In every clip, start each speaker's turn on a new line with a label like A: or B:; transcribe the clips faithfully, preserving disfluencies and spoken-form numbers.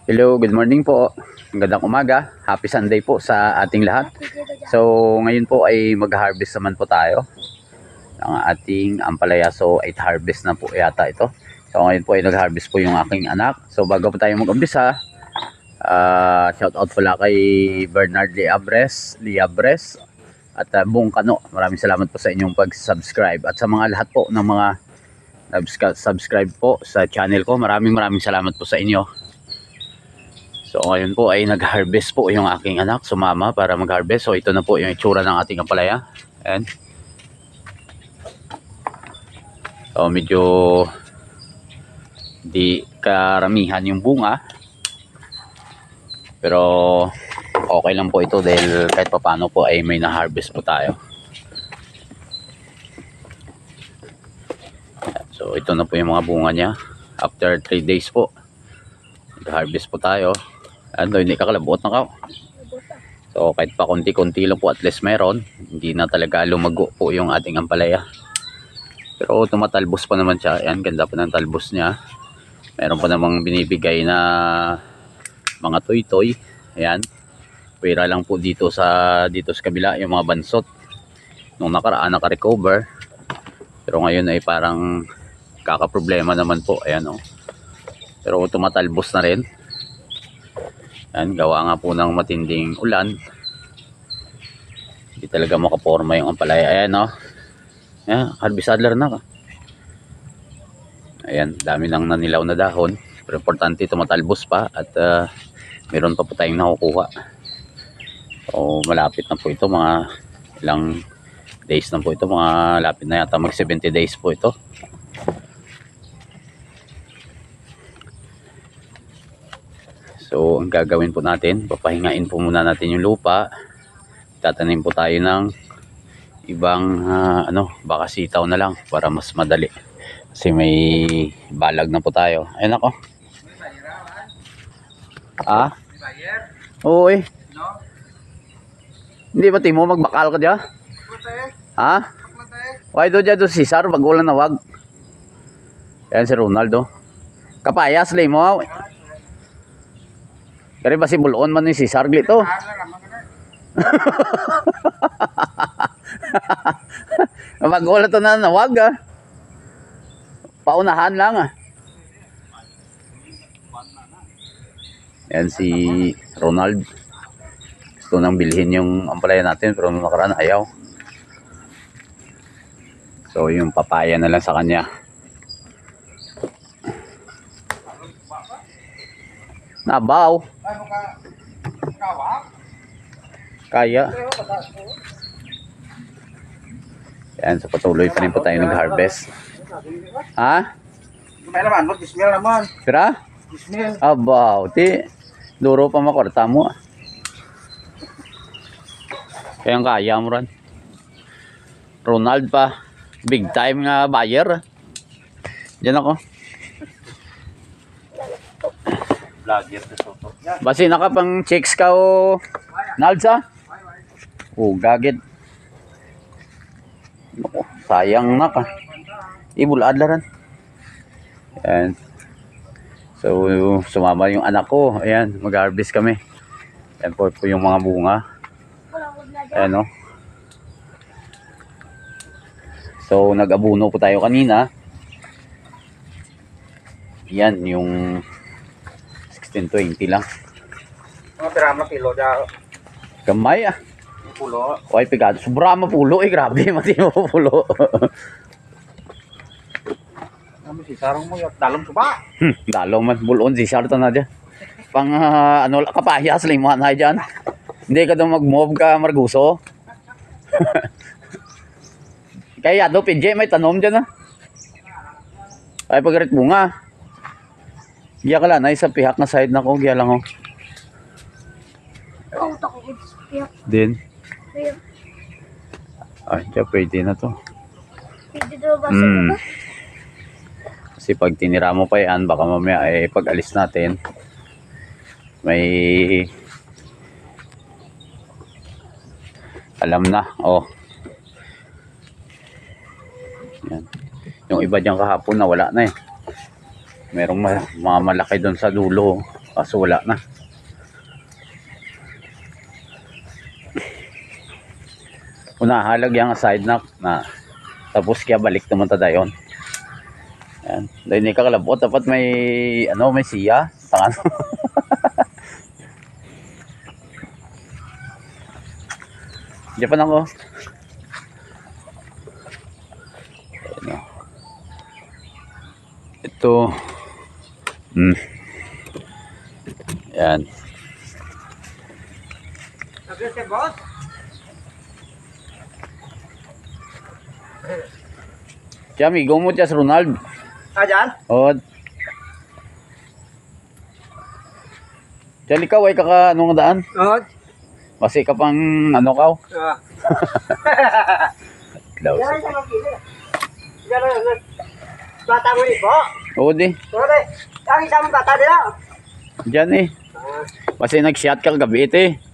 A: Hello, good morning po. Magandang umaga. Happy Sunday po sa ating lahat. So, ngayon po ay mag-harvest naman po tayo ng ating ampalaya. So, eight harvest na po yata ito. So, ngayon po ay nag-harvest po yung aking anak. So, bago po tayo mag-umpisa, uh, shout out pala kay Bernard Liabres, Liabres at uh, Bong Kano. Maraming salamat po sa inyong pag-subscribe at sa mga lahat po ng mga subscribe po sa channel ko. Maraming maraming salamat po sa inyo. So ngayon po ay nag-harvest po yung aking anak, sumama para mag-harvest. So ito na po yung itsura ng ating ampalaya. Ayan. So medyo di karamihan yung bunga. Pero okay lang po ito dahil kahit paano po ay may na-harvest po tayo. Ayan. So ito na po yung mga bunga niya. After three days po, nag-harvest po tayo. Ano, hindi kakalabuot na ka. So kahit pa konti-konti lang po at least meron. Hindi na talaga lumago po yung ating ampalaya. Pero tumatalbos pa naman siya. Ayan, ganda pa ng talbos niya. Meron pa namang binibigay na mga toy-toy. Ayan. Pwera lang po dito sa dito sa kabila yung mga bansot. Nung nakaraan naka-recover. Pero ngayon ay parang kakaproblema naman po. Ayan o. Oh. Pero tumatalbos na rin. Yan, gawa nga po ng matinding ulan. Hindi talaga makaporma yung ampalaya. Ayan o. Oh. Ayan, harvest adler na. Ayan, dami lang nanilaw na dahon. Pero importante tumatalbos pa. At uh, meron pa po tayong nakukuha. So malapit na po ito. Mga ilang days na po ito. Mga lapit na yata mag seventy days po ito. So, ang gagawin po natin, papahingain po muna natin yung lupa. Tatanim po tayo ng ibang uh, ano, baka sitaw na lang para mas madali. Kasi may balag na po tayo. Ayun ako. Ah? Oo eh. Hindi ba timo magbakal ka dyan? Ha? Why do dyan do si Cesar? Bagulan na wag. Ayan si Ronaldo. Kapayas lay mo. Kaya ba si Bulon man ni si Sargli to? Mag-wala to na nawag ah. Paunahan lang ah. Yan si Ronald. Gusto nang bilhin yung ampalaya natin pero nung nakaraan ayaw. So yung papaya na lang sa kanya. Nabaw. Kaya. Yan, so patuloy pa rin po tayo nag-harvest. Ha?
B: May naman, mag-ismail naman.
A: Kira?
B: Ismail.
A: Abaw, ti. Duro pa makorta mo. Kaya kaya mo rin. Ronald pa. Big time nga buyer. Diyan ako.
B: Vlogger to Soto.
A: Basi nakapang checks ka o Nalsa? Oh, gagit. Naku, sayang na ka. Ibulad laran. Ayan. So, sumama yung anak ko. Ayan, mag-harvest kami. Ayan po, po yung mga bunga. Ayan o. So, nag-abuno po tayo kanina. Ayan, yung sixteen twenty lang.
B: Mga pirama kilo dyan.
A: Gamay ah.
B: Yung pulo.
A: Oy, pigado. Sobra mapulo eh. Grabe, mati mo pulo.
B: Kami si Sarong mo yung dalong suba.
A: Hmm, dalaw man. Bulon si Sarto na dyan. Pang uh, ano, kapahiyas, limuhan na dyan. Hindi ka daw mag-move ka, Marguso. Kaya do, P J, may tanom dyan ah. Ay, pagkarit bunga. Giya ka lang, ay sa pihak na side na ko, giya lang oh.
C: Oh, tako ko piyak.
A: Din.
C: Piyak.
A: Ay, diya, pwede na to.
C: Pwede daw ba sa
A: Hmm.
C: baba?
A: Kasi pag tinira mo pa yan, baka mamaya eh, pag alis natin, may alam na, oh. Yan. Yung iba dyan kahapon na wala na eh. Merong ma mga malaki doon sa dulo. Kaso wala na. Unahalag yung side knock na tapos kaya balik naman ta dayon. Yan. Dahil ni kakalabot dapat may ano may siya sa ano. Japan ako. Ano. Ito. Hmm. Yan.
B: Sabi si boss.
A: Kaya amigo mo siya sa Ronald.
B: Ah, dyan?
A: O. Diyan ikaw ay kaka anong daan?
B: Oo.
A: Kasi ka pang ano ka?
B: Ah.
A: Daw.
B: Yan sa makili. Yan lang. Bata mo ni po.
A: Oo di.
B: Sorry. Ang isang bata nila.
A: Diyan eh. Kasi nag-shot ka gabi ito eh.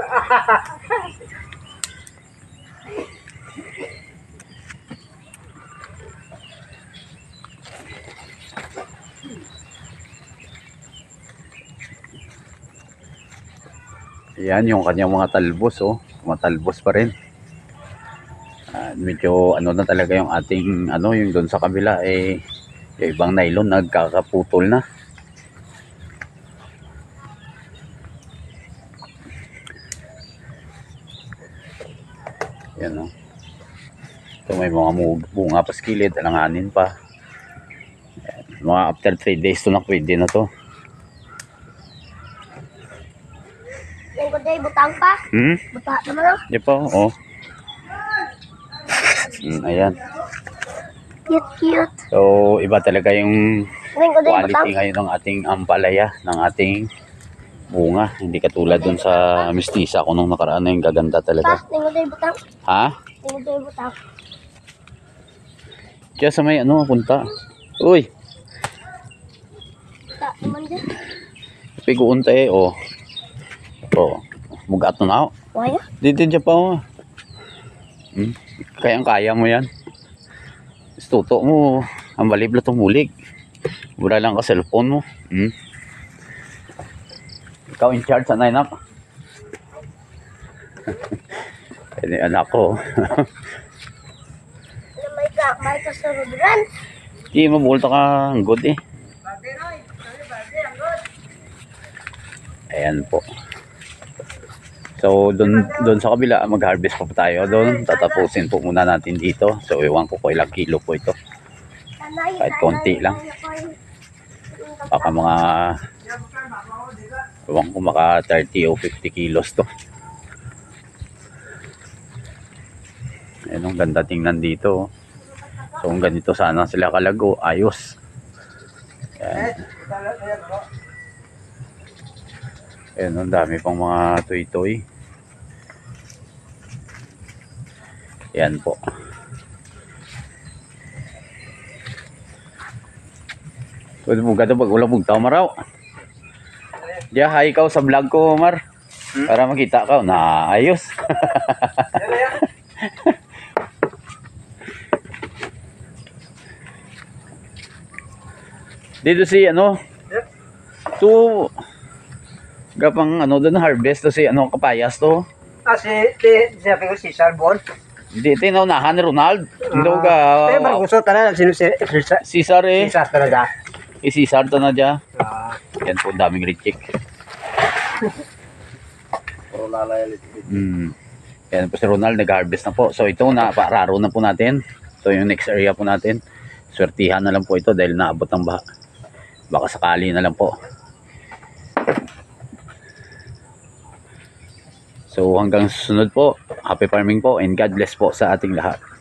A: Yan yung kanyang mga talbos oh. Matalbos pa rin. Uh, medyo ano na talaga yung ating ano yung doon sa kabila eh yung ibang nylon nagkakaputol na. Yan oh. So may mga bunga pa sa kilid, alanganin pa. Yan. Mga after three days to na pwede na to.
C: Yung ko day butang pa.
A: Hmm?
C: Buta naman oh.
A: Di pa oh. Hmm, ayan.
C: Cute, cute.
A: So iba talaga yung
C: Yung ko day butang.
A: quality ngayon ng ating ampalaya, ng ating bunga. Hindi katulad dun sa mistisa ko nung nakaraan na yung gaganda
C: Pa,
A: talaga.
C: yung ko day butang.
A: Ha?
C: Yung ko day butang.
A: Kaya sa may ano punta. Uy,
C: Buta naman dyan.
A: piguun ta eh oh. Oh, mugat na ako.
C: Waya?
A: Dito dyan pa oh. Hmm? Kayang kaya mo yan. Istuto mo. Ang balibla tumulig. Wala lang ka cellphone mo. Hmm? Ikaw in charge sa nine up. Ini anak ko.
C: Na may ka, may kasaruduran.
A: Di mabulta ka ang good eh. Ayan po. So doon doon sa kabila mag-harvest pa po tayo doon. Tatapusin po muna natin dito. So iwan ko ko ilang kilo po ito. Kahit konti lang. Baka mga iwan ko maka thirty o fifty kilos to. Ayan ang ganda tingnan dito. So kung ganito sana sila kalago, ayos. Ayan. Ayan, ang dami pang mga toy-toy. Ayan po. Pwede mo gata pag ulang pugtaw maraw. Diya, hi ikaw sa vlog ko, Mar. Para makita ka. Na, ayos. Dito si ano? To gapang ano doon harvest to si ano kapayas to.
B: Ah, si, si, sabi ko si Sarbon.
A: Dito naunahan ni Ronald. Hindi ka
B: Eh, marguso talaga. Sino si, si, si,
A: Cesar eh.
B: Sas talaga.
A: Si Cesar to na dyan.
B: Ah.
A: Yan po daming reject.
B: Puro lalay.
A: Hmm. Yan po si Ronald nag-harvest na po. So ito na pararo na po natin. So yung next area po natin. Swertihan na lang po ito dahil naabot ng baha. Baka sakali na lang po. So hanggang susunod po, happy farming po and God bless po sa ating lahat.